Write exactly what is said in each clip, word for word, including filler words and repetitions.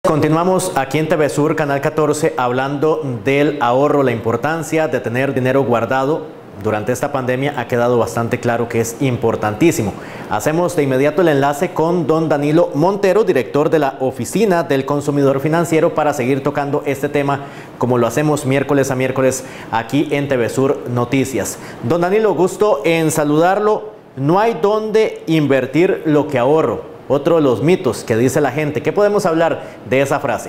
Continuamos aquí en T V Sur, Canal catorce, hablando del ahorro, la importancia de tener dinero guardado. Durante esta pandemia ha quedado bastante claro que es importantísimo. Hacemos de inmediato el enlace con don Danilo Montero, director de la Oficina del Consumidor Financiero, para seguir tocando este tema como lo hacemos miércoles a miércoles aquí en T V Sur Noticias. Don Danilo, gusto en saludarlo. No hay dónde invertir lo que ahorro. Otro de los mitos que dice la gente. ¿Qué podemos hablar de esa frase?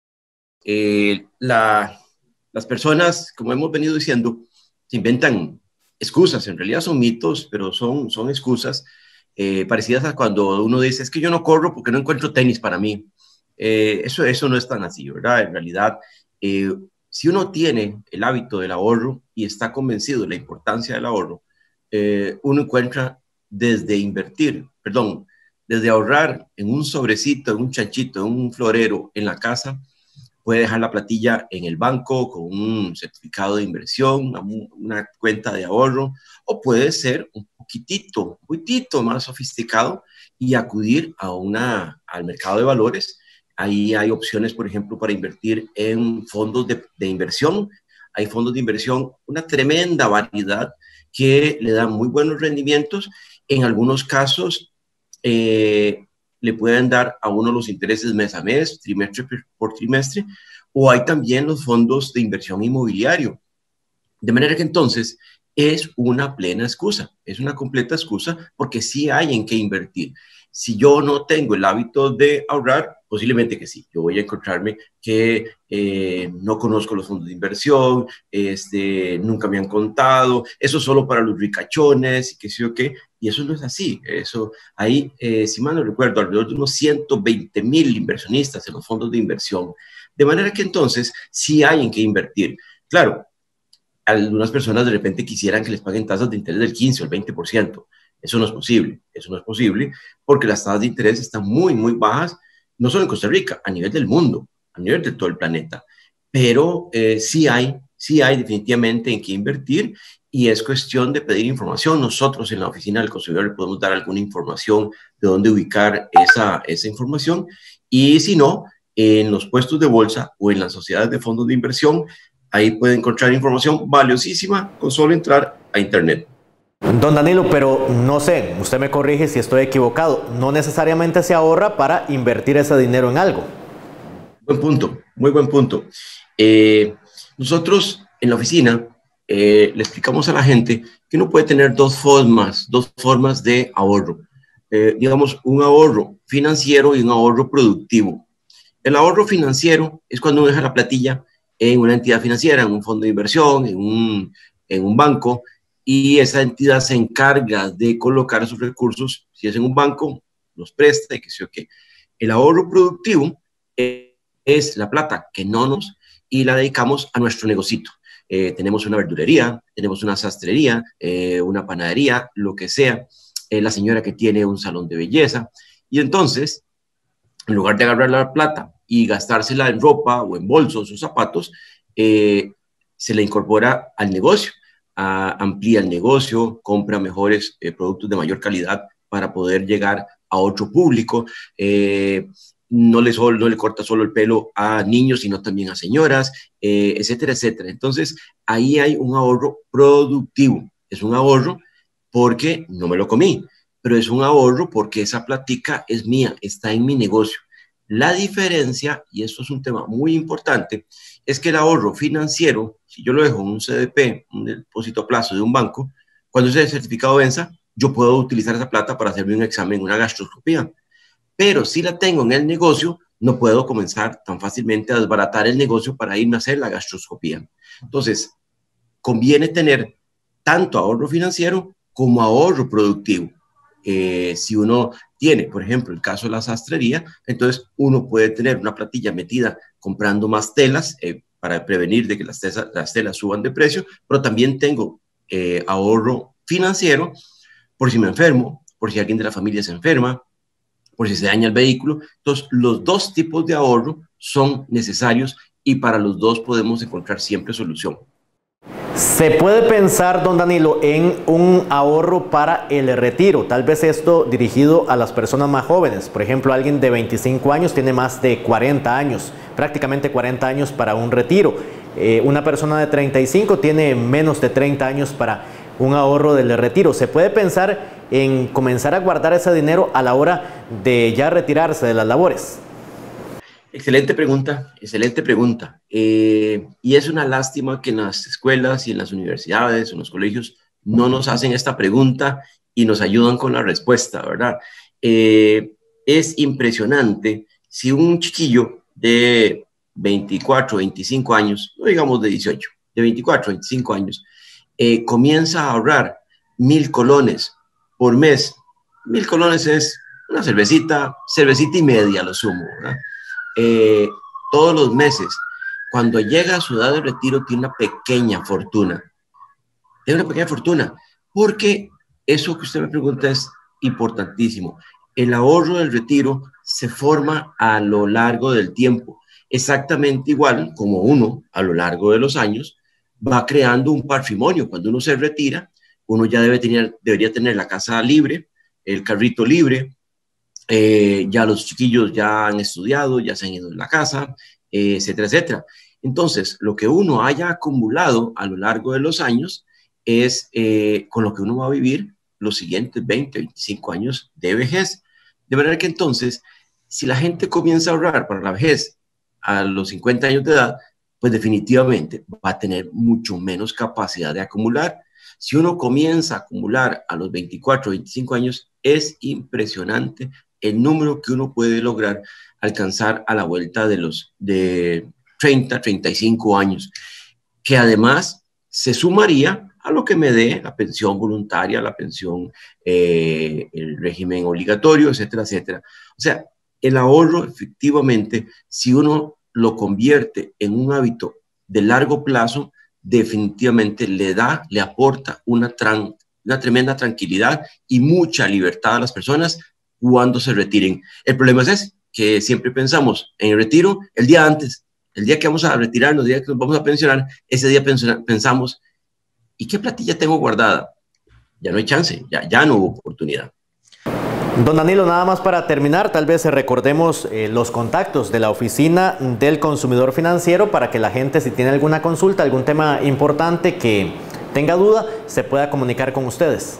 Eh, la, las personas, como hemos venido diciendo, se inventan excusas. En realidad son mitos, pero son, son excusas eh, parecidas a cuando uno dice, es que yo no corro porque no encuentro tenis para mí. Eh, eso, eso no es tan así, ¿verdad? En realidad, eh, si uno tiene el hábito del ahorro y está convencido de la importancia del ahorro, eh, uno encuentra desde invertir, perdón, desde ahorrar en un sobrecito, en un chanchito, en un florero en la casa, puede dejar la platilla en el banco con un certificado de inversión, una cuenta de ahorro, o puede ser un poquitito, un poquitito más sofisticado y acudir a una, al mercado de valores. Ahí hay opciones, por ejemplo, para invertir en fondos de, de inversión. Hay fondos de inversión, una tremenda variedad que le dan muy buenos rendimientos. En algunos casos, Eh, le pueden dar a uno los intereses mes a mes, trimestre por trimestre, o hay también los fondos de inversión inmobiliario. De manera que entonces es una plena excusa, es una completa excusa, porque sí hay en qué invertir. Si yo no tengo el hábito de ahorrar, posiblemente que sí, yo voy a encontrarme que eh, no conozco los fondos de inversión, este, nunca me han contado, eso es solo para los ricachones y qué sé yo qué, y eso no es así. Eso, ahí, eh, si mal no recuerdo, alrededor de unos ciento veinte mil inversionistas en los fondos de inversión, de manera que entonces sí hay en qué invertir. Claro, algunas personas de repente quisieran que les paguen tasas de interés del quince o el veinte por ciento. Eso no es posible, eso no es posible porque las tasas de interés están muy, muy bajas, no solo en Costa Rica, a nivel del mundo, a nivel de todo el planeta. Pero eh, sí hay, sí hay definitivamente en qué invertir y es cuestión de pedir información. Nosotros en la Oficina del Consumidor le podemos dar alguna información de dónde ubicar esa, esa información y si no, en los puestos de bolsa o en las sociedades de fondos de inversión, ahí puede encontrar información valiosísima con solo entrar a internet. Don Danilo, pero no sé, usted me corrige si estoy equivocado, no necesariamente se ahorra para invertir ese dinero en algo. Buen punto, muy buen punto. Eh, nosotros en la oficina eh, le explicamos a la gente que uno puede tener dos formas, dos formas de ahorro. Eh, digamos, un ahorro financiero y un ahorro productivo. El ahorro financiero es cuando uno deja la platilla en una entidad financiera, en un fondo de inversión, en un, en un banco, y esa entidad se encarga de colocar sus recursos, si es en un banco, los presta y qué sé yo qué. El ahorro productivo es la plata que no nos y la dedicamos a nuestro negocito. Eh, tenemos una verdulería, tenemos una sastrería, eh, una panadería, lo que sea, eh, la señora que tiene un salón de belleza, y entonces, en lugar de agarrar la plata y gastársela en ropa o en bolsos o zapatos, eh, se le incorpora al negocio. Uh, amplía el negocio, compra mejores eh, productos de mayor calidad para poder llegar a otro público, eh, no, le sol, no le corta solo el pelo a niños, sino también a señoras, eh, etcétera, etcétera. Entonces, ahí hay un ahorro productivo, es un ahorro porque no me lo comí, pero es un ahorro porque esa platica es mía, está en mi negocio. La diferencia, y esto es un tema muy importante, es que el ahorro financiero, si yo lo dejo en un C D P, un depósito a plazo de un banco, cuando ese certificado venza, yo puedo utilizar esa plata para hacerme un examen, una gastroscopía. Pero si la tengo en el negocio, no puedo comenzar tan fácilmente a desbaratar el negocio para irme a hacer la gastroscopía. Entonces, conviene tener tanto ahorro financiero como ahorro productivo. Eh, si uno tiene, por ejemplo, el caso de la sastrería, entonces uno puede tener una platilla metida comprando más telas eh, para prevenir de que las, tesa, las telas suban de precio, pero también tengo eh, ahorro financiero por si me enfermo, por si alguien de la familia se enferma, por si se daña el vehículo. Entonces, los dos tipos de ahorro son necesarios y para los dos podemos encontrar siempre solución. Se puede pensar, don Danilo, en un ahorro para el retiro, tal vez esto dirigido a las personas más jóvenes. Por ejemplo, alguien de veinticinco años tiene más de cuarenta años, prácticamente cuarenta años para un retiro. Eh, una persona de treinta y cinco tiene menos de treinta años para un ahorro del retiro. ¿Se puede pensar en comenzar a guardar ese dinero a la hora de ya retirarse de las labores? Excelente pregunta, excelente pregunta. Eh, y es una lástima que en las escuelas y en las universidades o en los colegios no nos hacen esta pregunta y nos ayudan con la respuesta, ¿verdad? Eh, es impresionante si un chiquillo de veinticuatro, veinticinco años, no digamos de dieciocho, de veinticuatro, veinticinco años, eh, comienza a ahorrar mil colones por mes. Mil colones es una cervecita, cervecita y media a lo sumo, ¿verdad? Eh, todos los meses, cuando llega a su edad de retiro, tiene una pequeña fortuna. Tiene una pequeña fortuna, porque eso que usted me pregunta es importantísimo. El ahorro del retiro se forma a lo largo del tiempo, exactamente igual como uno a lo largo de los años va creando un patrimonio. Cuando uno se retira, uno ya debe tener, debería tener la casa libre, el carrito libre. Eh, ya los chiquillos ya han estudiado, ya se han ido de la casa, eh, etcétera, etcétera. Entonces, lo que uno haya acumulado a lo largo de los años es eh, con lo que uno va a vivir los siguientes veinte, veinticinco años de vejez. De manera que entonces, si la gente comienza a ahorrar para la vejez a los cincuenta años de edad, pues definitivamente va a tener mucho menos capacidad de acumular. Si uno comienza a acumular a los veinticuatro, veinticinco años, es impresionante el número que uno puede lograr alcanzar a la vuelta de los de treinta, treinta y cinco años, que además se sumaría a lo que me dé la pensión voluntaria, la pensión, eh, el régimen obligatorio, etcétera, etcétera. O sea, el ahorro efectivamente, si uno lo convierte en un hábito de largo plazo, definitivamente le da, le aporta una, tran, una tremenda tranquilidad y mucha libertad a las personas cuando se retiren. El problema es ese, que siempre pensamos en el retiro el día antes, el día que vamos a retirarnos, el día que nos vamos a pensionar, ese día pensamos, ¿y qué platilla tengo guardada? Ya no hay chance, ya, ya no hubo oportunidad. Don Danilo, nada más para terminar, tal vez recordemos eh, los contactos de la Oficina del Consumidor Financiero para que la gente, si tiene alguna consulta, algún tema importante que tenga duda, se pueda comunicar con ustedes.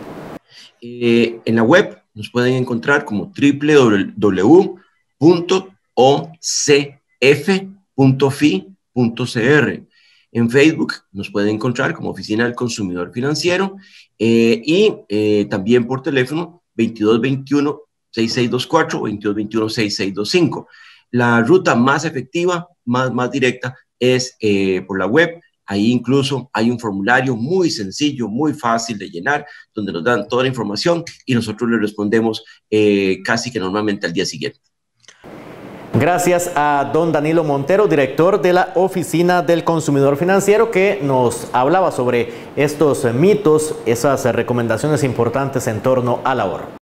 Eh, en la web nos pueden encontrar como doble u doble u doble u punto o c f punto f i punto c r. En Facebook nos pueden encontrar como Oficina del Consumidor Financiero eh, y eh, también por teléfono veintidós veintiuno, sesenta y seis veinticuatro, veintidós veintiuno, sesenta y seis veinticinco. La ruta más efectiva, más, más directa, es eh, por la web. Ahí incluso hay un formulario muy sencillo, muy fácil de llenar, donde nos dan toda la información y nosotros le respondemos eh, casi que normalmente al día siguiente. Gracias a don Danilo Montero, director de la Oficina del Consumidor Financiero, que nos hablaba sobre estos mitos, esas recomendaciones importantes en torno al ahorro.